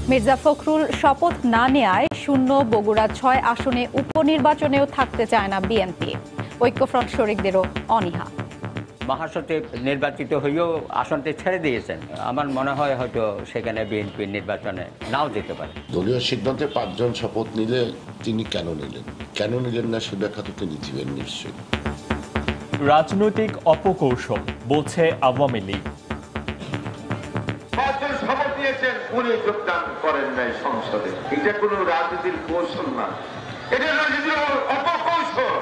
মির্জা ফখরুল শপথ না নেয়ায় শূন্য বগুড়া ৬ আসনে উপনির্বাচনেও থাকতে চায় না বিএনপি। ঐক্যফ্রন্ট শরিকদেরও অনীহা। মহাসচিব নির্বাচিত হয়েও আসনটি ছেড়ে দিয়েছেন। আমার মনে হয় হয়তো সেখানে বিএনপি নির্বাচনে নাও যেতে পারে। দলীয় সিদ্ধান্তে ৫ জন শপথ নিলে তিনি কেন নিলেন না সে ব্যাখ্যা তো তিনি দিবেন নিশ্চয়ই। রাজনৈতিক অপকৌশল বলছে আওয়ামী লীগ। ৫ জন শপথ নিয়েছেন, উনি যোগদান করেন নাই সংসদে। এটা কোনো রাজনীতির কৌশল না, এটা রাজনীতির অপকৌশল।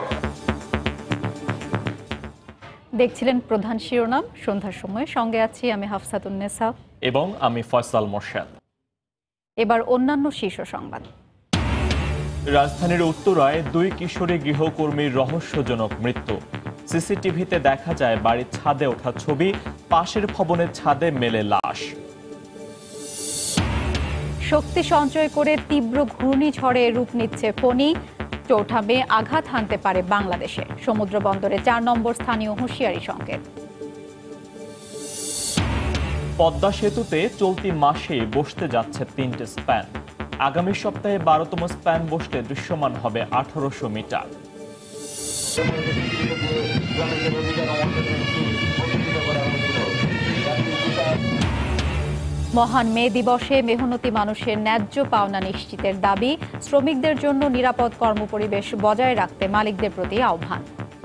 দেখছিলেন প্রধান শিরোনাম সন্ধ্যার সময়, সঙ্গে আছি আমি হাফসাতুন্নেসা এবং আমি ফয়সাল মোর্শেদ। এবার অন্যান্য শীর্ষ সংবাদ। রাজধানীর উত্তরায় ২ কিশোরী গৃহকর্মীর রহস্যজনক মৃত্যু। সিসিটিভিতে দেখা যায় বাড়ির ছাদে ওঠা ছবি, পাশের ভবনের ছাদে মেলে লাশ। শক্তি সঞ্চয় করে তীব্র ঘূর্ণিঝড়ে রূপ নিচ্ছে ফণী। ৪ মে আঘাত হানতে পারে বাংলাদেশে। সমুদ্র বন্দরে ৪ নম্বর স্থানীয় হুঁশিয়ারি সংকেত। পদ্মা সেতুতে চলতি মাসে বসতে যাচ্ছে ৩টে স্প্যান। আগামী সপ্তাহে ১২তম স্প্যান বসতে দৃশ্যমান হবে ১৮০০ মিটার। মহান মে দিবসে মেহনতি মানুষের ন্যায্য পাওনা নিশ্চিতের দাবি। শ্রমিকদের জন্য নিরাপদ কর্মপরিবেশ বজায় রাখতে মালিকদের প্রতি আহ্বান।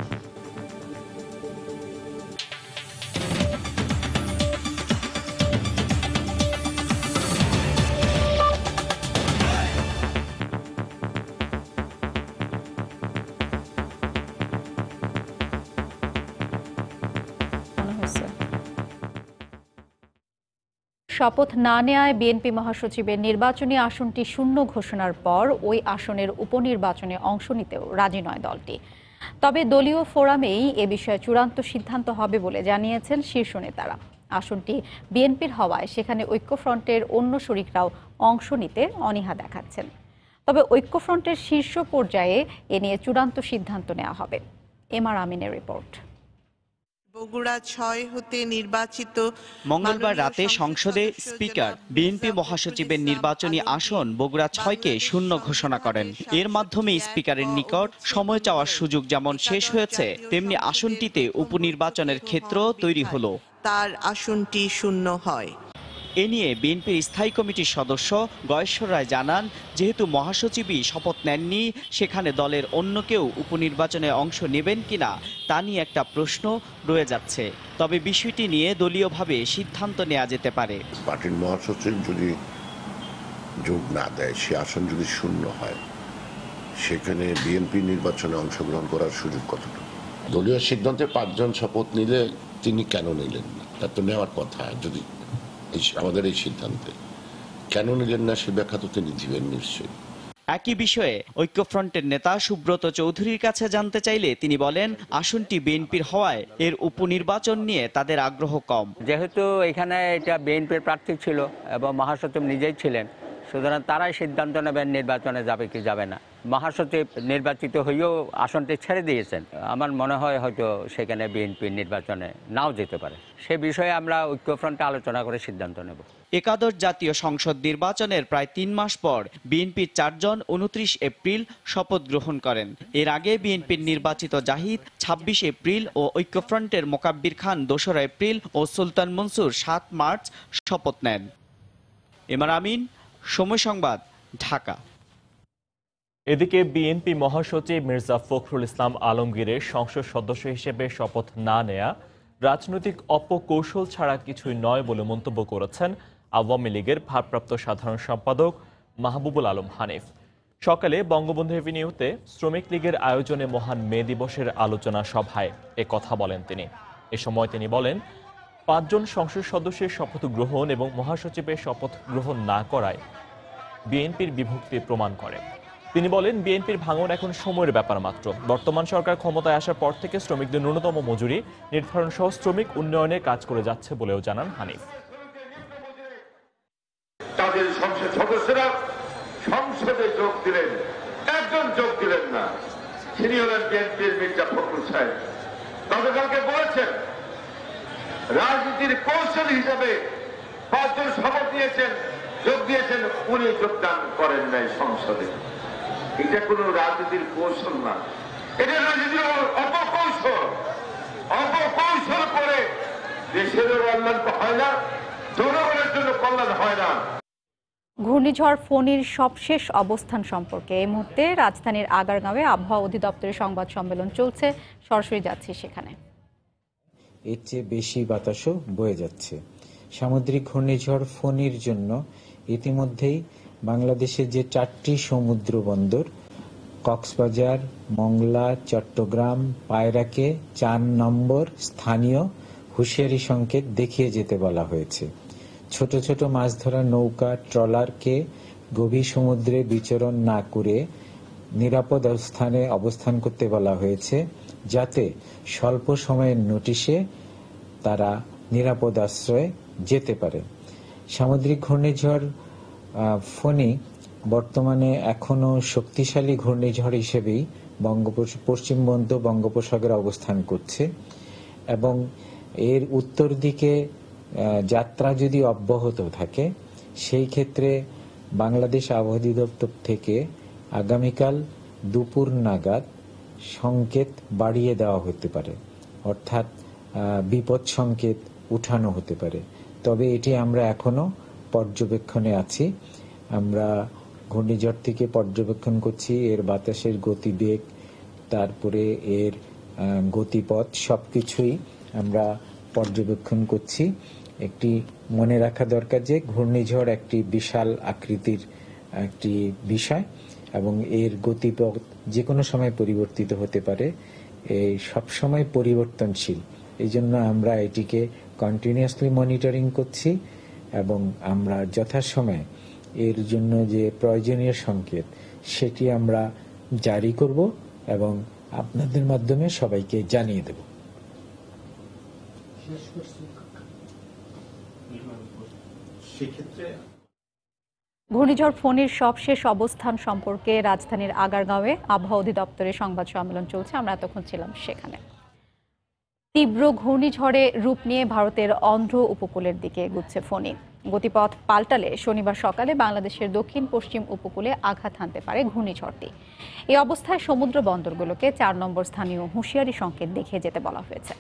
শপথ না নেয়ায় বিএনপি মহাসচিবের নির্বাচনী আসনটি শূন্য ঘোষণার পর ওই আসনের উপনির্বাচনে অংশ নিতেও রাজি নয় দলটি। তবে দলীয় ফোরামেই এ বিষয়ে চূড়ান্ত সিদ্ধান্ত হবে বলে জানিয়েছেন শীর্ষ নেতারা। আসনটি বিএনপির হওয়ায় সেখানে ঐক্যফ্রন্টের অন্য শরিকরাও অংশ নিতে অনীহা দেখাচ্ছেন। তবে ঐক্যফ্রন্টের শীর্ষ পর্যায়ে এ নিয়ে চূড়ান্ত সিদ্ধান্ত নেওয়া হবে। এমআর আমিনের রিপোর্ট। বগুড়া ৬ হতে নির্বাচিত মঙ্গলবার রাতে সংসদে স্পিকার বিএনপি মহাসচিবের নির্বাচনী আসন বগুড়া ৬কে শূন্য ঘোষণা করেন। এর মাধ্যমে স্পিকারের নিকট সময় চাওয়ার সুযোগ যেমন শেষ হয়েছে, তেমনি আসনটিতে উপনির্বাচনের ক্ষেত্র তৈরি হলো। তার আসনটি শূন্য হয়। এ নিয়ে বিএনপির স্থায়ী কমিটির সদস্য গয়েশ্বর রায় জানান, যেহেতু মহাসচিবই শপথ নেননি, সেখানে দলের অন্য কেউ উপনির্বাচনে অংশ নেবেন কিনা তা নিয়ে একটা প্রশ্ন রয়ে যাচ্ছে। তবে বিষয়টি নিয়ে দলীয়ভাবে সিদ্ধান্ত নেওয়া যেতে পারে। পার্টির মহাসচিব যদি যোগ না দেয়, সে আসন যদি শূন্য হয়, সেখানে বিএনপি নির্বাচনে অংশগ্রহণ করার সুযোগ কতটুকু? দলীয় সিদ্ধান্তে ৫ জন শপথ নিলে তিনি কেন নিলেন না, তা তো নেওয়ার কথা। যদি আমাদের এই সিদ্ধান্তে কেন নিলেন না সে ব্যাখ্যা তো তিনি দিবেন নিশ্চয়ই। একই বিষয়ে ঐক্যফ্রন্টের নেতা সুব্রত চৌধুরীর কাছে জানতে চাইলে তিনি বলেন, আসনটি বিএনপির হওয়ায় এর উপনির্বাচন নিয়ে তাদের আগ্রহ কম। যেহেতু এখানে এটা বিএনপির প্রার্থী ছিল এবং মহাসচিব নিজেই ছিলেন, সুতরাং তারাই সিদ্ধান্ত নেবেন নির্বাচনে যাবে কি যাবে না। মহাসচিব নির্বাচিত হয়েও আসনটি ছেড়ে দিয়েছেন। আমার মনে হয় হয়তো সেখানে বিএনপি নির্বাচনে নাও যেতে পারে। সে বিষয়ে আমরা ঐক্যফ্রন্টে আলোচনা করে সিদ্ধান্ত নেব। একাদশ জাতীয় সংসদ নির্বাচনের প্রায় ৩ মাস পর বিএনপির ৪ জন ২৯ এপ্রিল শপথ গ্রহণ করেন। এর আগে বিএনপির নির্বাচিত জাহিদ ২৬ এপ্রিল ও ঐক্যফ্রন্টের মোকাব্বির খান ২রা এপ্রিল ও সুলতান মনসুর ৭ মার্চ শপথ নেন। এমআর আমিন, সময় সংবাদ, ঢাকা। এদিকে বিএনপি মহাসচিব মির্জা ফখরুল ইসলাম আলমগীরের সংসদ সদস্য হিসেবে শপথ না নেয়া রাজনৈতিক অপকৌশল ছাড়া কিছুই নয় বলে মন্তব্য করেছেন আওয়ামী লীগের ভারপ্রাপ্ত সাধারণ সম্পাদক মাহবুবুল আলম হানিফ। সকালে বঙ্গবন্ধু এভিনিউতে শ্রমিক লীগের আয়োজনে মহান মে দিবসের আলোচনা সভায় এ কথা বলেন তিনি। এ সময় তিনি বলেন, ৫ জন সংসদ সদস্যের শপথ গ্রহণ এবং মহাসচিবের শপথ গ্রহণ না করায় বিএনপির বিভক্তি প্রমাণ করে। তিনি বলেন, বিএনপির ভাঙন এখন সময়ের ব্যাপার মাত্র। বর্তমান সরকার ক্ষমতায় আসার পর থেকে শ্রমিকদের ন্যূনতম মজুরি নির্ধারণ সহ শ্রমিক উন্নয়নে কাজ করে যাচ্ছে বলেও জানান হানিফ। তাদের সংসদ সদস্যরা সংসদে যোগ দিলেন, একজন যোগ দিলেন না, তিনি হলেন বিএনপির মির্জা ফখরুল সাহেব। গতকালকে বলেছেন রাজনীতির কৌশল হিসাবে ৫ জন শপথ নিয়েছেন, যোগ দিয়েছেন, উনি যোগদান করেন নাই সংসদে। এটা কোনো রাজনীতির কৌশল না, এটা রাজনীতির অপকৌশল। অপকৌশল করে দেশেরও কল্যাণ হয় না, জনগণের জন্য কল্যাণ হয় না। ঘূর্ণিঝড় ফণীর সবশেষ অবস্থান সম্পর্কে এই মুহূর্তে রাজধানীর আগারগাঁওয়ে আবহাওয়া অধিদপ্তরের সংবাদ সম্মেলন চলছে। সরাসরি যাচ্ছি সেখানে। এর চেয়ে বেশি বাতাসও বয়ে যাচ্ছে। সামুদ্রিক ঘূর্ণিঝড় ফণীর জন্য ইতিমধ্যেই বাংলাদেশের যে 4টি সমুদ্র বন্দর কক্সবাজার, মংলা, চট্টগ্রাম, পায়রাকে 4 নম্বর স্থানীয় হুঁশিয়ারি সংকেত দেখিয়ে যেতে বলা হয়েছে। ছোট ছোট মাছ ধরার নৌকা, ট্রলারকে গভীর সমুদ্রে বিচরণ না করে নিরাপদ স্থানে অবস্থান করতে বলা হয়েছে, যাতে স্বল্প সময়ের নোটিশে তারা নিরাপদ আশ্রয়ে যেতে পারে। সামুদ্রিক ঘূর্ণিঝড় ফণী বর্তমানে এখনো শক্তিশালী ঘূর্ণিঝড় হিসেবেই পশ্চিমবঙ্গ বঙ্গোপসাগরে অবস্থান করছে এবং এর উত্তর দিকে যাত্রা যদি অব্যাহত থাকে, সেই ক্ষেত্রে বাংলাদেশ আবহাওয়া অধিদপ্তর থেকে আগামীকাল দুপুর নাগাদ সংকেত বাড়িয়ে দেওয়া হতে পারে, অর্থাৎ বিপদ সংকেত উঠানো হতে পারে। তবে এটি আমরা এখনো পর্যবেক্ষণে আছি। আমরা ঘূর্ণিঝড় থেকে পর্যবেক্ষণ করছি এর বাতাসের গতিবেগ, তারপরে এর গতিপথ, সবকিছুই আমরা পর্যবেক্ষণ করছি। একটি মনে রাখা দরকার যে ঘূর্ণিঝড় একটি বিশাল আকৃতির একটি বিষয় এবং এর গতিপথ যে কোনো সময় পরিবর্তিত হতে পারে, এই সবসময় পরিবর্তনশীল। এই জন্য আমরা এটিকে কন্টিনিউয়াসলি মনিটরিং করছি এবং আমরা যথাসময়ে এর জন্য যে প্রয়োজনীয় সংকেত সেটি আমরা জারি করব এবং আপনাদের মাধ্যমে সবাইকে জানিয়ে দেব। ঘূর্ণিঝড় ফণীর সবশেষ অবস্থান সম্পর্কে রাজধানীর আগারগাঁওয়ে আবহাওয়া অধিদপ্তরের সংবাদ সম্মেলন চলছে। আমরা এতক্ষণ ছিলাম সেখানে। তীব্র ঘূর্ণিঝড়ে রূপ নিয়ে ভারতের অন্ধ্র উপকূলের দিকে এগুচ্ছে ফণী। গতিপথ পাল্টালে শনিবার সকালে বাংলাদেশের দক্ষিণ পশ্চিম উপকূলে আঘাত হানতে পারে ঘূর্ণিঝড়টি। এই অবস্থায় সমুদ্র বন্দরগুলোকে 4 নম্বর স্থানীয় হুঁশিয়ারি সংকেত দেখিয়ে যেতে বলা হয়েছে।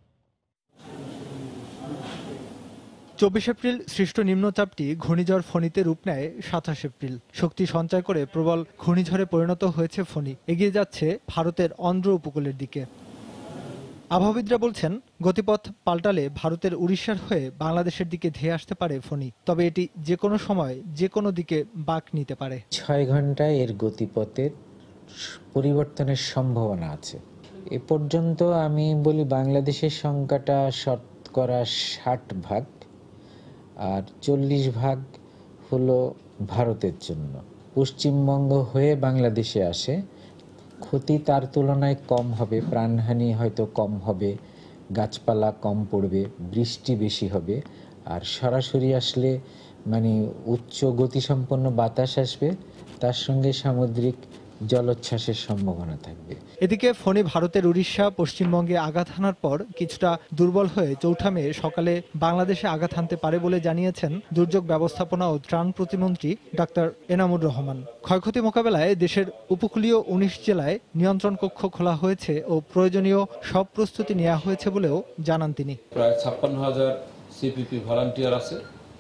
24 এপ্রিল সৃষ্ট নিম্নচাপটি ঘূর্ণিঝড় ফণীতে রূপ নেয় 27 এপ্রিল। শক্তি সঞ্চয় করে প্রবল ঘূর্ণিঝড়ে পরিণত হয়েছে ফণী, এগিয়ে যাচ্ছে ভারতের অন্ধ্র উপকূলের দিকে। আবহাওয়াবিদরা বলছেন, গতিপথ পাল্টালে ভারতের উড়িষ্যার হয়ে বাংলাদেশের দিকে ধেয়ে আসতে পারে ফণী। তবে এটি যে কোনো সময় যে কোনো দিকে বাঁক নিতে পারে। 6 ঘন্টায় এর গতিপথের পরিবর্তনের সম্ভাবনা আছে। এ পর্যন্ত আমি বলি বাংলাদেশের সংখ্যাটা শতকরা 60 ভাগ আর 40 ভাগ হলো ভারতের জন্য। পশ্চিমবঙ্গ হয়ে বাংলাদেশে আসে, ক্ষতি তার তুলনায় কম হবে, প্রাণহানি হয়তো কম হবে, গাছপালা কম পড়বে, বৃষ্টি বেশি হবে। আর সরাসরি আসলে মানে উচ্চ গতিসম্পন্ন বাতাস আসবে, তার সঙ্গে সামুদ্রিক জলোচ্ছ্বাসের সম্ভাবনা থাকবে। এদিকে ফণী ভারতের উড়িষ্যা পশ্চিমবঙ্গে আঘাত হানার পর কিছুটা দুর্বল হয়ে 4 মে সকালে বাংলাদেশে আঘাত হানতে পারে বলে জানিয়েছেন দুর্যোগ ব্যবস্থাপনা ও ত্রাণ প্রতিমন্ত্রী ডাক্তার এনামুর রহমান। ক্ষয়ক্ষতি মোকাবেলায় দেশের উপকূলীয় 19 জেলায় নিয়ন্ত্রণ কক্ষ খোলা হয়েছে ও প্রয়োজনীয় সব প্রস্তুতি নেওয়া হয়েছে বলেও জানান তিনি। প্রায় 56,000 সিপিপি ভলান্টিয়ার আছে,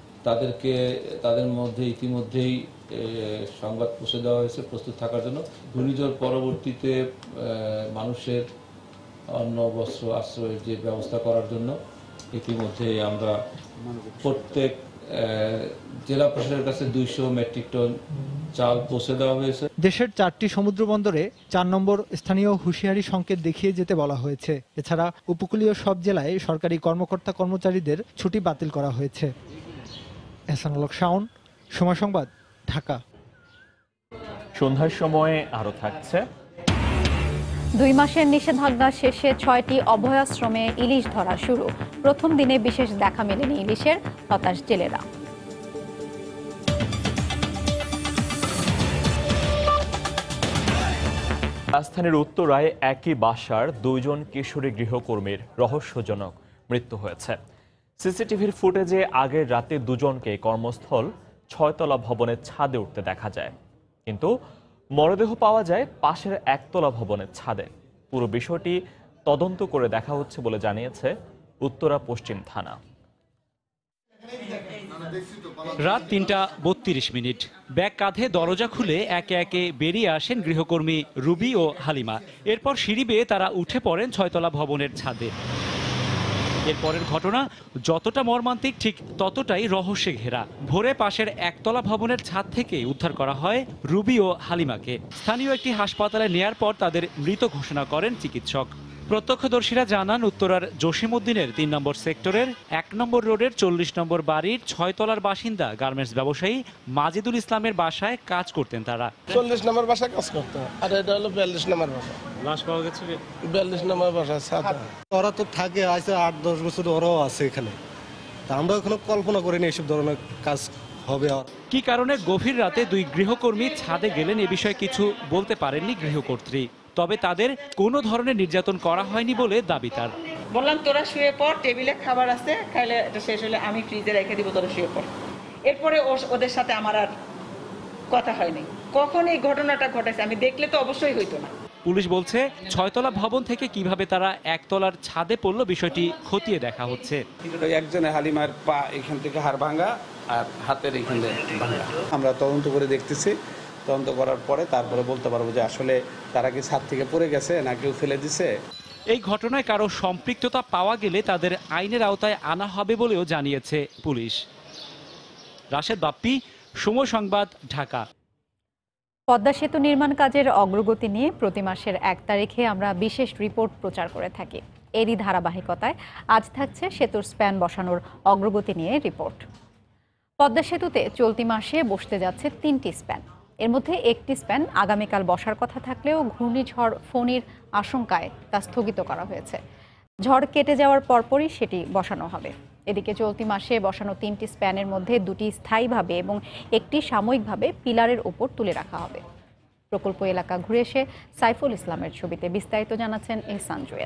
তাদের মধ্যে ইতিমধ্যেই সংবাদ পৌঁছে দেওয়া হয়েছে প্রস্তুত থাকার জন্য। ঘূর্ণিঝড় পরবর্তীতে মানুষের অন্ন, বস্ত্র, আশ্রয়ের যে ব্যবস্থা করার জন্য ইতিমধ্যেই আমরা প্রত্যেক জেলা প্রশাসনের কাছে 200 মেট্রিক টন চাল পৌঁছে দেওয়া হয়েছে। দেশের 4টি সমুদ্র বন্দরে 4 নম্বর স্থানীয় হুঁশিয়ারি সংকেত দেখিয়ে যেতে বলা হয়েছে। এছাড়া উপকূলীয় সব জেলায় সরকারি কর্মকর্তা কর্মচারীদের ছুটি বাতিল করা হয়েছে। এহসানুল হক শাওন, সময় সংবাদ, ঢাকা। সন্ধ্যার সময়ে আরো থাকছে 2 মাসের নিষেধাজ্ঞা শেষে 6টি অভয়াশ্রমে ইলিশ ধরা শুরু। প্রথম দিনে বিশেষ দেখা মেলেনি ইলিশের, হতাশ জেলেরা। রাজধানীর উত্তরায় একই বাসার 2 জন কিশোরী গৃহকর্মীর রহস্যজনক মৃত্যু হয়েছে। সিসিটিভির ফুটেজে আগের রাতে 2 জনকে কর্মস্থল 6তলা ভবনের ছাদে উঠতে দেখা যায়, কিন্তু মরদেহ পাওয়া যায় পাশের একতলা ভবনের ছাদে। পুরো বিষয়টি তদন্ত করে দেখা হচ্ছে বলে জানিয়েছে উত্তরা পশ্চিম থানা। রাত ৩:৩২। ব্যাগ কাঁধে দরজা খুলে একে একে বেরিয়ে আসেন গৃহকর্মী রুবি ও হালিমা। এরপর সিঁড়ি বেয়ে তারা উঠে পড়েন 6তলা ভবনের ছাদে। এরপরের ঘটনা যতটা মর্মান্তিক, ঠিক ততটাই রহস্যে ঘেরা। ভোরে পাশের একতলা ভবনের ছাদ থেকে উদ্ধার করা হয় রুবি ও হালিমাকে। স্থানীয় একটি হাসপাতালে নেয়ার পর তাদের মৃত ঘোষণা করেন চিকিৎসক। প্রত্যক্ষদর্শীরা জানান, উত্তরার জসিমউদ্দিনের ৩ নম্বর সেক্টরের ১ নম্বর রোডের ৪০ নম্বর বাড়ির 6তলার বাসিন্দা গার্মেন্টস ব্যবসায়ী মাজেদুল ইসলামের বাসায় কাজ করতেন তারা। ৪০ নম্বর বাসায় কাজ করতো, আর এটা হলো ৪২ নম্বর বাসা। লাশ পাওয়া গেছে ৪২ নম্বর বাসায়। ওরা তো থাকে আছে ৮-১০ বছর, ওরাও আছে এখানে। তা আমরা এখনো কল্পনা করিনি এসব ধরনের কাজ হবে। কি কারণে গভীর রাতে ২ গৃহকর্মী ছাদে গেলেন এ বিষয়ে কিছু বলতে পারেননি গৃহকর্ত্রী। তবে তাদের কোনো ধরনের নির্যাতন করা হয়নি বলে দাবি তার। বললাম তোরা শুয়ে পড়, টেবিলে খাবার আছে, খাইলে এটা শেষ হলে আমি ফ্রিজে রেখে দিব, তোরা শুয়ে পড়। এরপরে ওদের সাথে আমার আর কথা হয়নি। কখন এই ঘটনাটা ঘটেছে আমি দেখলে তো অবশ্যই হইতো না। পুলিশ বলছে 6তলা ভবন থেকে কিভাবে তারা একতলার ছাদে পড়লো বিষয়টি খতিয়ে দেখা হচ্ছে। একজনে হালিমার পা এখান থেকে হাড় ভাঙা আর হাতের এখানে ভাঙা। আমরা তদন্ত করে দেখতেছি, তদন্ত করার পরে তারপরে বলতে পারবো যে আসলে তারা কি ছাদ থেকে পড়ে গেছে না কেউ ফেলে দিছে। এই ঘটনায় কারো সম্পৃক্ততা পাওয়া গেলে তাদের আইনের আওতায় আনা হবে বলেও জানিয়েছে পুলিশ। রাশেদ বাপ্পি, সময় সংবাদ, ঢাকা। পদ্মা সেতু নির্মাণ কাজের অগ্রগতি নিয়ে প্রতি মাসের ১ তারিখে আমরা বিশেষ রিপোর্ট প্রচার করে থাকি। এরই ধারাবাহিকতায় আজ থাকছে সেতুর স্প্যান বসানোর অগ্রগতি নিয়ে রিপোর্ট। পদ্মা সেতুতে চলতি মাসে বসতে যাচ্ছে ৩টি স্প্যান। এর মধ্যে একটি স্প্যান আগামীকাল বসার কথা থাকলেও ঘূর্ণিঝড় ফণীর আশঙ্কায় তা স্থগিত করা হয়েছে। ঝড় কেটে যাওয়ার পরপরই সেটি বসানো হবে। এদিকে চলতি মাসে বসানো 3টি স্প্যানের মধ্যে 2টি স্থায়ীভাবে এবং একটি সাময়িকভাবে পিলারের উপর তুলে রাখা হবে। প্রকল্প এলাকা ঘুরে এসে সাইফুল ইসলামের ছবিতে বিস্তারিত জানাচ্ছেন এহসান জুয়েল।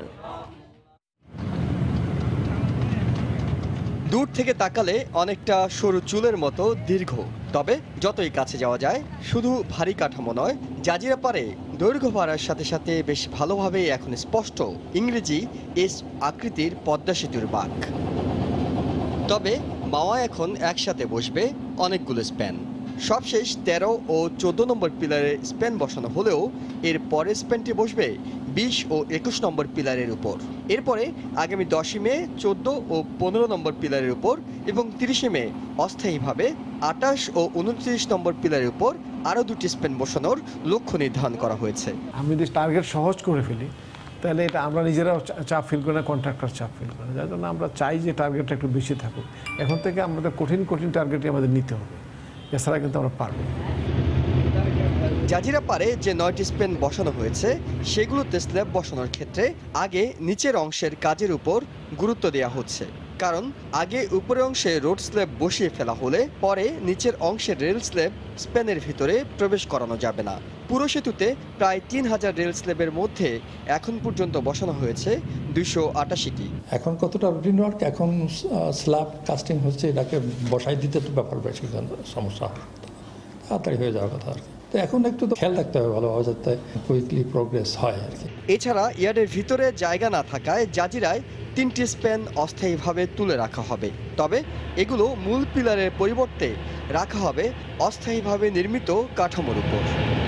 দূর থেকে তাকালে অনেকটা সরু চুলের মতো দীর্ঘ, তবে যতই কাছে যাওয়া যায় শুধু ভারী কাঠামো নয়, জাজিরা পারে দৈর্ঘ্য বাড়ার সাথে সাথে বেশ ভালোভাবেই এখন স্পষ্ট ইংরেজি এস আকৃতির পদ্মা সেতুর বাঁক। তবে মাওয়া এখন একসাথে বসবে অনেকগুলো স্প্যান। সবশেষ ১৩ ও ১৪ নম্বর পিলারে স্প্যান বসানো হলেও এর পরের স্প্যানটি বসবে ২০ ও ২১ নম্বর পিলারের উপর। এরপরে আগামী ১০ই মে ১৪ ও ১৫ নম্বর পিলারের উপর এবং ৩০শে মে অস্থায়ীভাবে ২৮ ও ২৯ নম্বর পিলারের উপর আরও ২টি স্প্যান বসানোর লক্ষ্য নির্ধারণ করা হয়েছে। আমি যদি টার্গেট সহজ করে ফেলি তাহলে এটা আমরা নিজেরাও চাপ ফিল করি না, কন্ট্রাক্টর চাপ ফিল করে, যার জন্য আমরা চাই যে টার্গেটটা একটু বেশি থাকুক। এখন থেকে আমাদের কঠিন কঠিন টার্গেটই আমাদের নিতে হবে, এছাড়া কিন্তু আমরা পারবো। জাজিরা পারে যে 9টি স্প্যান বসানো হয়েছে সেগুলোতে স্ল্যাব বসানোর ক্ষেত্রে আগে নিচের অংশের কাজের উপর গুরুত্ব দেওয়া হচ্ছে, কারণ আগে উপরের অংশে রোড স্ল্যাব বসিয়ে ফেলা হলে পরে নিচের অংশের রেল স্ল্যাব স্প্যানের ভিতরে প্রবেশ করানো যাবে না। পুরো সেতুতে প্রায় ৩,০০০ রেল স্ল্যাবের মধ্যে এখন পর্যন্ত বসানো হয়েছে ২৮৮টি। এখন কতটা রুটিন ওয়ার্ক, এখন স্ল্যাব কাস্টিং হচ্ছে, এটাকে বসাই দিতে তো ব্যাপার বেশি সমস্যা তাড়াতাড়ি হয়ে যাওয়ার কথা আর কি। তো এখন একটু তো খেয়াল রাখতে হবে ভালোভাবে যাতে কুইকলি প্রোগ্রেস হয় আর কি। এছাড়া ইয়ার্ডের ভিতরে জায়গা না থাকায় জাজিরায় 3টি স্প্যান অস্থায়ীভাবে তুলে রাখা হবে, তবে এগুলো মূল পিলারের পরিবর্তে রাখা হবে অস্থায়ীভাবে নির্মিত কাঠামোর উপর।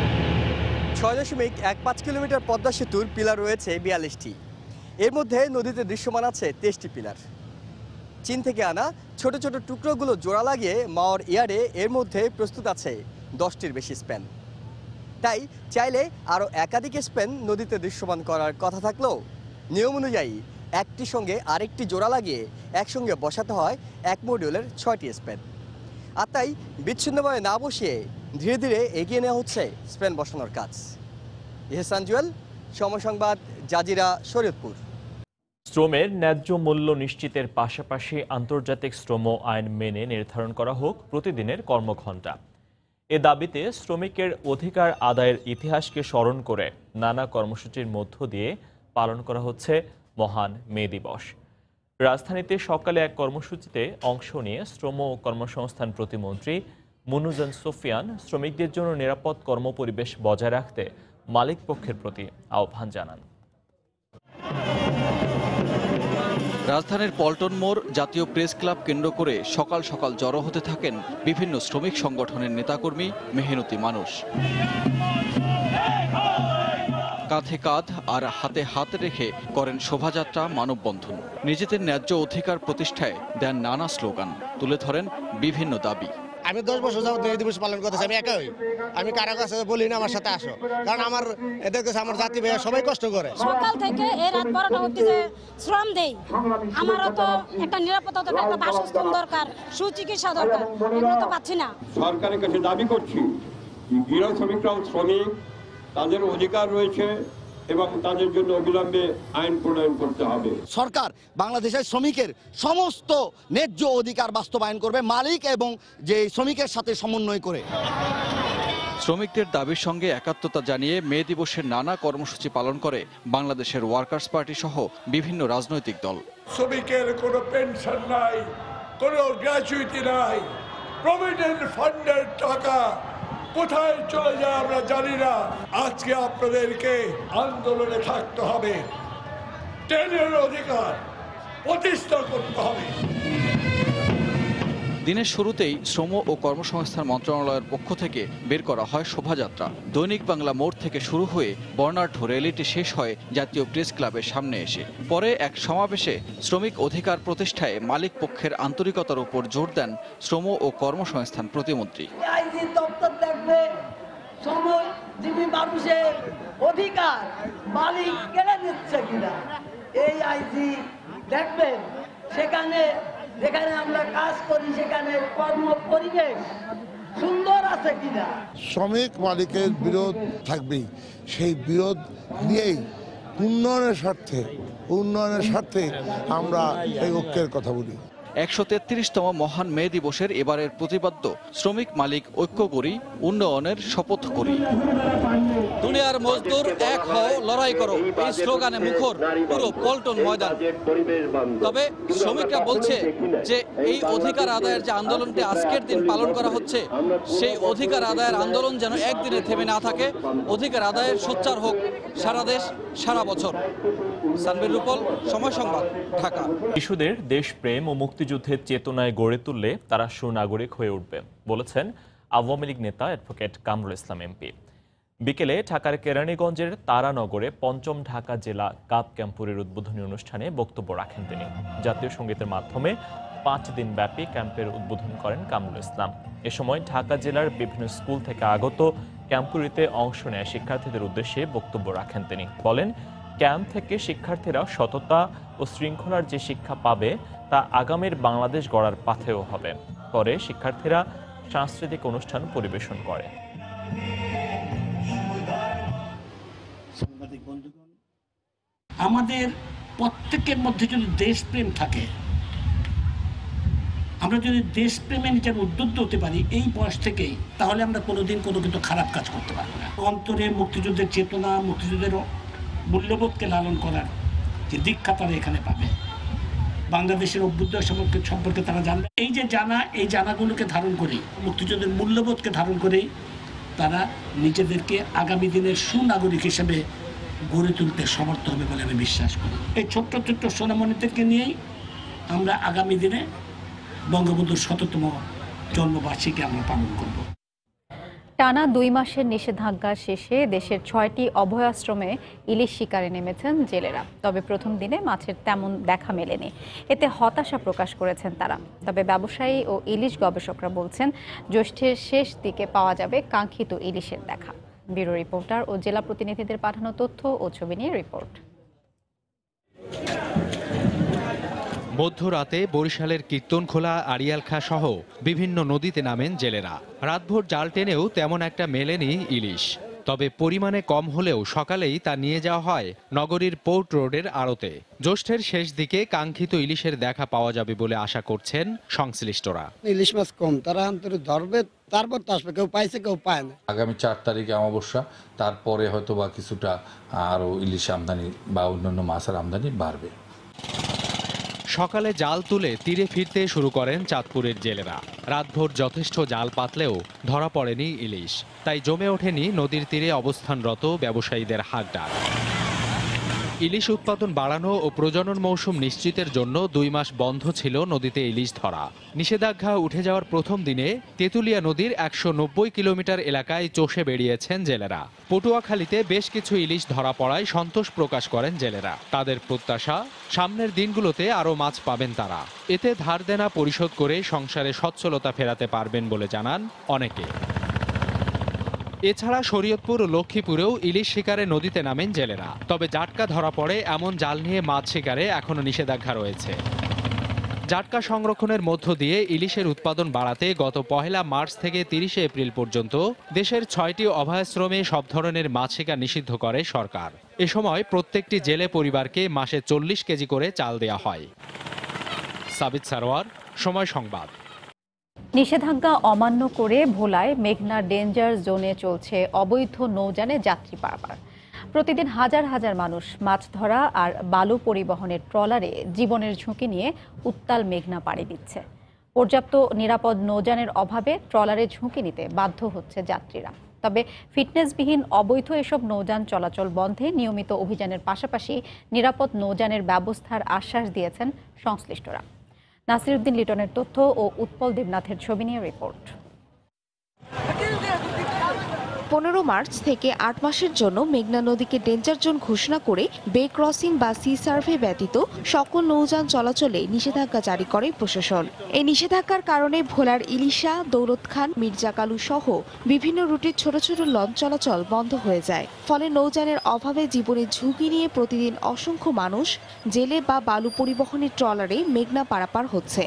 ৬.১৫ কিলোমিটার পদ্মা সেতুর পিলার রয়েছে ৪২টি। এর মধ্যে নদীতে দৃশ্যমান আছে 23টি পিলার। চীন থেকে আনা ছোট ছোট টুকরোগুলো জোড়া লাগিয়ে মাওয়ার ইয়ার্ডে এর মধ্যে প্রস্তুত আছে 10টির বেশি স্প্যান। তাই চাইলে আরও একাধিক স্প্যান নদীতে দৃশ্যমান করার কথা থাকলেও নিয়ম অনুযায়ী একটি সঙ্গে আরেকটি জোড়া লাগিয়ে একসঙ্গে বসাতে হয় এক মডিউলের 6টি স্প্যান। আর তাই বিচ্ছিন্নভাবে না বসিয়ে ধীরে ধীরে এগিয়ে নেওয়া হচ্ছে স্প্যান বসানোর কাজ। এহসান জুয়েল, সময় সংবাদ, জাজিরা, শরীয়তপুর। শ্রমের ন্যায্য মূল্য নিশ্চিতের পাশাপাশি আন্তর্জাতিক শ্রম আইন মেনে নির্ধারণ করা হোক প্রতিদিনের কর্মঘণ্টা। এ দাবিতে শ্রমিকের অধিকার আদায়ের ইতিহাসকে স্মরণ করে নানা কর্মসূচির মধ্য দিয়ে পালন করা হচ্ছে মহান মে দিবস। রাজধানীতে সকালে এক কর্মসূচিতে অংশ নিয়ে শ্রম ও কর্মসংস্থান প্রতিমন্ত্রী মুনুজান সুফিয়ান শ্রমিকদের জন্য নিরাপদ কর্মপরিবেশ বজায় রাখতে মালিক পক্ষের প্রতি আহ্বান জানান। রাজধানীর পল্টন মোড় জাতীয় প্রেস ক্লাব কেন্দ্র করে সকাল সকাল জড়ো হতে থাকেন বিভিন্ন শ্রমিক সংগঠনের নেতাকর্মী, মেহনতি মানুষ। কাঁধে কাঁধ আর হাতে হাত রেখে করেন শোভাযাত্রা, মানববন্ধন। নিজেদের ন্যায্য অধিকার প্রতিষ্ঠায় দেন নানা স্লোগান, তুলে ধরেন বিভিন্ন দাবি। আমি 10 বছর যাবত এই দিবস পালন করতেছি, আমি একাই। আমি কারো কাছে বলি না আমার সাথে আসো, কারণ আমার এদের কাছে আমার জাতি ভাইয়া সবাই কষ্ট করে। সকাল থেকে এই রাত 12টা অবধি যে শ্রম দেই, আমারও তো একটা নিরাপত্তা দরকার, একটা বাসস্থান দরকার, সুচিকিৎসা দরকার, এগুলো তো পাচ্ছি না। সরকারের কাছে দাবি করছি, গৃহ শ্রমিকরাও শ্রমিক, তাদের অধিকার রয়েছে এবং তাদের জন্য অবিলম্বে আইন প্রণয়ন করতে হবে। সরকার বাংলাদেশের শ্রমিকের সমস্ত ন্যায্য অধিকার বাস্তবায়ন করবে, মালিক এবং যে শ্রমিকের সাথে সমন্বয় করে। শ্রমিকদের দাবির সঙ্গে একাত্মতা জানিয়ে মে দিবসের নানা কর্মসূচি পালন করে বাংলাদেশের ওয়ার্কার্স পার্টি সহ বিভিন্ন রাজনৈতিক দল। শ্রমিকের কোনো পেনশন নাই, কোনো গ্র্যাচুইটি নাই, প্রভিডেন্ট ফান্ডের টাকা কোথায় চলে যায় আমরা জানি না। আজকে আপনাদেরকে আন্দোলনে থাকতে হবে, ট্রেনের অধিকার প্রতিষ্ঠা করতে হবে। দিনের শুরুতেই শ্রম ও কর্মসংস্থান মন্ত্রণালয়ের পক্ষ থেকে বের করা হয় শোভাযাত্রা। দৈনিক বাংলা মোড় থেকে শুরু হয়ে বর্ণাঢ্য র্যালিটি শেষ হয় জাতীয় প্রেস ক্লাবের সামনে এসে। পরে এক সমাবেশে শ্রমিক অধিকার প্রতিষ্ঠায় মালিক পক্ষের আন্তরিকতার উপর জোর দেন শ্রম ও কর্মসংস্থান প্রতিমন্ত্রী। শ্রমজীবী মানুষের অধিকার মালিক কেড়ে নিচ্ছে কিনা এই আইজি দেখবেন। যেখানে আমরা কাজ করি সেখানে কর্ম পরিবেশ সুন্দর আছে কিনা। শ্রমিক মালিকের বিরোধ থাকবেই, সেই বিরোধ নিয়েই উন্নয়নের স্বার্থে আমরা এই ঐক্যের কথা বলি। 133তম মহান মে দিবসের এবারের প্রতিপাদ্য শ্রমিক মালিক ঐক্য করি, উন্নয়নের শপথ করি। দুনিয়ার মজদুর এক হও, লড়াই করো, এই স্লোগানে মুখর পুরো পল্টন ময়দান। তবে শ্রমিকরা বলছে যে এই অধিকার আদায়ের যে আন্দোলনটি আজকের দিন পালন করা হচ্ছে, সেই অধিকার আদায়ের আন্দোলন যেন একদিনে থেমে না থাকে, অধিকার আদায়ের সোচ্চার হোক সারা দেশ, সারা বছর। সানবীর রূপল, সময় সংবাদ, ঢাকা। শিশুদের দেশপ্রেম ও মুক্তিযুদ্ধের চেতনায় গড়ে তুললে তারা সুনাগরিক হয়ে উঠবে বলেছেন আওয়ামী লীগ নেতা অ্যাডভোকেট কামরুল ইসলাম এমপি। বিকেলে ঢাকার কেরানীগঞ্জের তারানগরে ৫ম ঢাকা জেলা কাপ ক্যাম্পুরের উদ্বোধনী অনুষ্ঠানে বক্তব্য রাখেন তিনি। জাতীয় সঙ্গীতের মাধ্যমে 5 দিন ব্যাপী ক্যাম্পের উদ্বোধন করেন কামরুল ইসলাম। এ সময় ঢাকা জেলার বিভিন্ন স্কুল থেকে আগত ক্যাম্পুরিতে অংশ নেয় শিক্ষার্থীদের উদ্দেশ্যে বক্তব্য রাখেন তিনি। বলেন, ক্যাম্প থেকে শিক্ষার্থীরা সততা ও শৃঙ্খলার যে শিক্ষা পাবে তা আগামীর বাংলাদেশ গড়ার পাথেয় হবে। পরে শিক্ষার্থীরা সাংস্কৃতিক অনুষ্ঠান পরিবেশন করে। আমাদের প্রত্যেকের মধ্যে যদি দেশপ্রেম থাকে, আমরা যদি দেশপ্রেমে নিজের উদ্বুদ্ধ হতে পারি এই বয়স থেকেই, তাহলে আমরা কোনোদিন কোনো কিন্তু খারাপ কাজ করতে পারবো না। অন্তরে মুক্তিযুদ্ধের চেতনা, মুক্তিযুদ্ধের মূল্যবোধকে লালন করার যে দীক্ষা তারা এখানে পাবে, বাংলাদেশের অভ্যুদয় সম্পর্কে তারা জানবে। এই যে এই জানাগুলোকে ধারণ করে, মুক্তিযুদ্ধের মূল্যবোধকে ধারণ করেই তারা নিজেদেরকে আগামী দিনের সুনাগরিক হিসেবে গড়ে তুলতে সমর্থ হবে বলে আমি বিশ্বাস করি। এই ছোট্ট ছোট্ট সোনামণিদেরকে নিয়েই আমরা আগামী দিনে বঙ্গবন্ধুর ১০০তম জন্মবার্ষিকী আমরা পালন করব। টানা 2 মাসের নিষেধাজ্ঞা শেষে দেশের 6টি অভয়াশ্রমে ইলিশ শিকারে নেমেছেন জেলেরা। তবে প্রথম দিনে মাছের তেমন দেখা মেলেনি, এতে হতাশা প্রকাশ করেছেন তারা। তবে ব্যবসায়ী ও ইলিশ গবেষকরা বলছেন, জ্যৈষ্ঠের শেষ দিকে পাওয়া যাবে কাঙ্ক্ষিত ইলিশের দেখা। ব্যুরো রিপোর্টার ও জেলা প্রতিনিধিদের পাঠানো তথ্য ও ছবি নিয়ে রিপোর্ট। মধ্যরাতে বরিশালের কীর্তনখোলা, আড়িয়ালখা সহ বিভিন্ন নদীতে নামেন জেলেরা। রাতভর জাল টেনেও তেমন একটা মেলেনি ইলিশ। তবে পরিমাণে কম হলেও সকালেই তা নিয়ে যাওয়া হয় নগরীর পোর্ট রোডের আড়তে। জ্যৈষ্ঠের শেষ দিকে কাঙ্ক্ষিত ইলিশের দেখা পাওয়া যাবে বলে আশা করছেন সংশ্লিষ্টরা। ইলিশ মাছ কম, তারা ধরবে, তারপর তো আসবে, কেউ পাইছে কেউ পায় না। আগামী 4 তারিখে অমাবস্যা, তারপরে হয়তো বা কিছুটা আরও ইলিশ আমদানি বা অন্যান্য মাছের আমদানি বাড়বে। সকালে জাল তুলে তীরে ফিরতে শুরু করেন চাঁদপুরের জেলেরা। রাতভর যথেষ্ট জাল পাতলেও ধরা পড়েনি ইলিশ, তাই জমে ওঠেনি নদীর তীরে অবস্থানরত ব্যবসায়ীদের হাঁকডাক। ইলিশ উৎপাদন বাড়ানো ও প্রজনন মৌসুম নিশ্চিতের জন্য 2 মাস বন্ধ ছিল নদীতে ইলিশ ধরা। নিষেধাজ্ঞা উঠে যাওয়ার প্রথম দিনে তেঁতুলিয়া নদীর 190 কিলোমিটার এলাকায় চষে বেরিয়েছেন জেলেরা। পটুয়াখালীতে বেশ কিছু ইলিশ ধরা পড়ায় সন্তোষ প্রকাশ করেন জেলেরা। তাদের প্রত্যাশা, সামনের দিনগুলোতে আরও মাছ পাবেন তারা। এতে ধার দেনা পরিশোধ করে সংসারে সচ্ছলতা ফেরাতে পারবেন বলে জানান অনেকে। এছাড়া শরীয়তপুর ও লক্ষ্মীপুরেও ইলিশ শিকারে নদীতে নামেন জেলেরা। তবে জাটকা ধরা পড়ে এমন জাল নিয়ে মাছ শিকারে এখনও নিষেধাজ্ঞা রয়েছে। জাটকা সংরক্ষণের মধ্য দিয়ে ইলিশের উৎপাদন বাড়াতে গত 1 মার্চ থেকে 30 এপ্রিল পর্যন্ত দেশের 6টি অভয়াশ্রমে সব ধরনের মাছ শিকার নিষিদ্ধ করে সরকার। এ সময় প্রত্যেকটি জেলে পরিবারকে মাসে 40 কেজি করে চাল দেয়া হয়। সাবিত সারোয়ার, সময় সংবাদ। নিষেধাজ্ঞা অমান্য করে ভোলায় মেঘনা ডেঞ্জার জোনে চলছে অবৈধ নৌযানে যাত্রী পারাপার। প্রতিদিন হাজার হাজার মানুষ মাছ ধরা আর বালু পরিবহনের ট্রলারে জীবনের ঝুঁকি নিয়ে উত্তাল মেঘনা পাড়ি দিচ্ছে। পর্যাপ্ত নিরাপদ নৌযানের অভাবে ট্রলারে ঝুঁকি নিতে বাধ্য হচ্ছে যাত্রীরা। তবে ফিটনেসবিহীন অবৈধ এসব নৌযান চলাচল বন্ধে নিয়মিত অভিযানের পাশাপাশি নিরাপদ নৌযানের ব্যবস্থার আশ্বাস দিয়েছেন সংশ্লিষ্টরা। নাসিরউদ্দিন লিটনের তথ্য ও উৎপল দেবনাথের ছবি নিয়ে রিপোর্ট। 15 মার্চ থেকে 8 মাসের জন্য মেঘনা নদীকে ডেঞ্জার জোন ঘোষণা করে বে ক্রসিং বা সি সার্ভে ব্যতীত সকল নৌযান চলাচলে নিষেধাজ্ঞা জারি করে প্রশাসন। এই নিষেধাজ্ঞার কারণে ভোলার ইলিশা, দৌলত খান, মির্জাকালু সহ বিভিন্ন রুটের ছোট ছোট লঞ্চ চলাচল বন্ধ হয়ে যায়। ফলে নৌযানের অভাবে জীবনের ঝুঁকি নিয়ে প্রতিদিন অসংখ্য মানুষ জেলে বা বালু পরিবহনের ট্রলারে মেঘনা পারাপার হচ্ছে।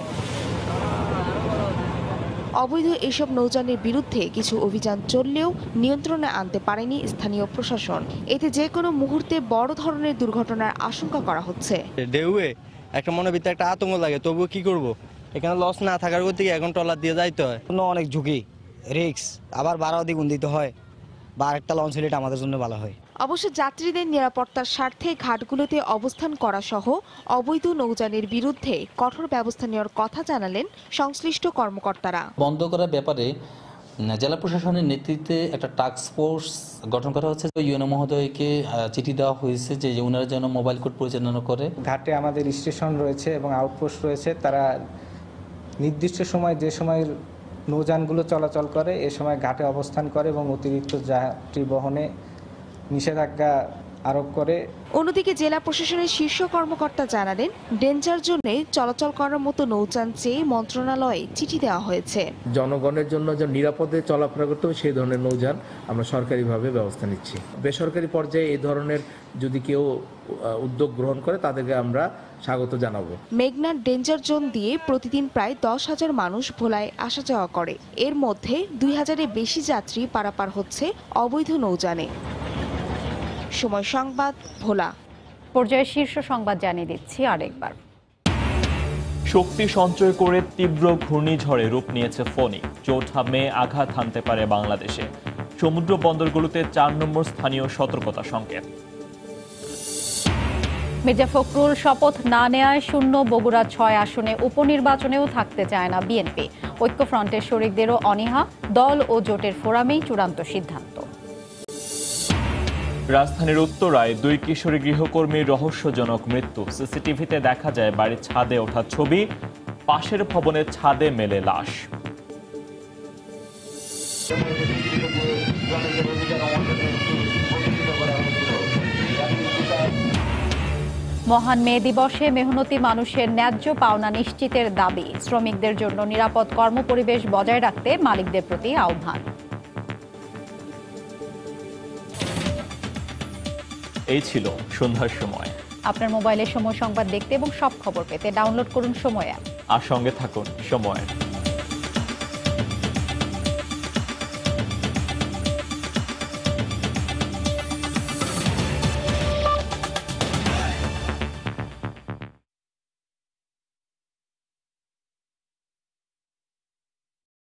অবৈধ এসব নৌযানের বিরুদ্ধে কিছু অভিযান চললেও নিয়ন্ত্রণে আনতে পারেনি স্থানীয় প্রশাসন। এতে যে কোনো মুহূর্তে বড় ধরনের দুর্ঘটনার আশঙ্কা করা হচ্ছে। ঢেউয়ে একটা মনের ভিতরে একটা আতঙ্ক লাগে, তবুও কি করব, এখানে লস না থাকার গতিকে এখন ট্রলার দিয়ে যাইতে হয়। অনেক ঝুঁকি, রিস্ক, আবার বাড়াও দ্বিগুণ দিতে হয়, বা আরেকটা লঞ্চ হলে আমাদের জন্য ভালো হয়। অবশ্য যাত্রীদের নিরাপত্তার স্বার্থে ঘাটগুলোতে অবস্থান করা সহ অবৈধ নৌযানের বিরুদ্ধে কঠোর ব্যবস্থা নেওয়ার কথা জানালেন সংশ্লিষ্ট কর্মকর্তারা। বন্ধ করার ব্যাপারে জেলা প্রশাসনের নেতৃত্বে একটা টাস্ক ফোর্স গঠন করা হচ্ছে। ইউএনও মহোদয়কে চিঠি দেওয়া হয়েছে যে ওনারা যেন মোবাইল কোর্ট পরিচালনা করে। ঘাটে আমাদের স্টেশন রয়েছে এবং আউটপোস্ট রয়েছে, তারা নির্দিষ্ট সময় যে সময় নৌযানগুলো চলাচল করে এ সময় ঘাটে অবস্থান করে এবং অতিরিক্ত যাত্রী বহনে নিষেধাজ্ঞা আরোপ করে। অন্যদিকে জেলা প্রশাসনের শীর্ষ কর্মকর্তা জানালেন, ডেঞ্জার জোনে চলাচল করার মতো নৌযান চেয়ে মন্ত্রণালয়ে চিঠি দেওয়া হয়েছে। জনগণের জন্য যে নিরাপদে চলাফেরা করতে হবে সেই ধরনের নৌযান আমরা সরকারিভাবে ব্যবস্থা নিচ্ছি। বেসরকারি পর্যায়ে এই ধরনের যদি কেউ উদ্যোগ গ্রহণ করে তাদেরকে আমরা স্বাগত জানাবো। মেঘনার ডেঞ্জার জোন দিয়ে প্রতিদিন প্রায় 10,000 মানুষ ভোলায় আসা যাওয়া করে। এর মধ্যে 2,000-এর বেশি যাত্রী পারাপার হচ্ছে অবৈধ নৌযানে। সময় সংবাদ, ভোলা। পর্যায়ে শীর্ষ সংবাদ জানিয়ে দিচ্ছি আরেকবার। শক্তি সঞ্চয় করে তীব্র ঘূর্ণিঝড়ে রূপ নিয়েছে ফণী। চৌঠা মে আঘাত হানতে পারে বাংলাদেশে। সমুদ্র বন্দরগুলোতে 4 নম্বর স্থানীয় সতর্কতা সংকেত। মির্জা ফখরুল শপথ না নেয়ায় শূন্য বগুড়া 6 আসনে উপনির্বাচনেও থাকতে চায় না বিএনপি। ঐক্যফ্রন্টের শরিকদেরও অনীহা। দল ও জোটের ফোরামেই চূড়ান্ত সিদ্ধান্ত। রাজধানীর উত্তরায় 2 কিশোরী গৃহকর্মীর রহস্যজনক মৃত্যু। সিসিটিভিতে দেখা যায় বাড়ির ছাদে ওঠা ছবি, পাশের ভবনের ছাদে মেলে লাশ। মহান মে দিবসে মেহনতি মানুষের ন্যায্য পাওনা নিশ্চিতের দাবি। শ্রমিকদের জন্য নিরাপদ কর্মপরিবেশ বজায় রাখতে মালিকদের প্রতি আহ্বান। এই ছিল সন্ধ্যার সময়। আপনার মোবাইলে সময় সংবাদ দেখতে এবং সব খবর পেতে ডাউনলোড করুন সময় অ্যাপ। আর সঙ্গে থাকুন সময়।